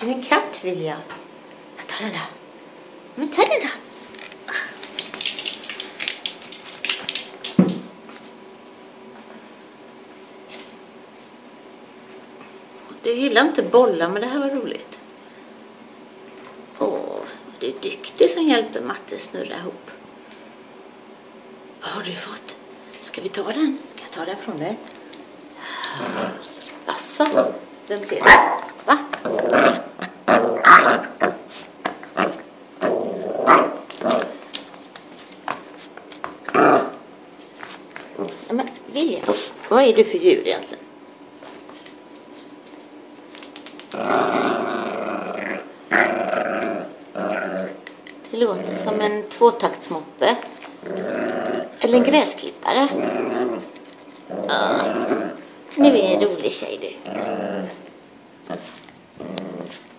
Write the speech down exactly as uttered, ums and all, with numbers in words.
du en katt, Vilja? Jag tar den där. Men ta den där. Du gillar inte bollar, men det här var roligt. Åh, du är duktig som hjälper Matte snurra ihop. Vad har du fått? Ska vi ta den? Ska jag ta den från dig? Asså, vem ser det? Va? Men Vilja, vad är du för djur egentligen? Det låter som en tvåtaktsmoppe. Eller en gräsklippare. Ja, nu är en rolig tjej du.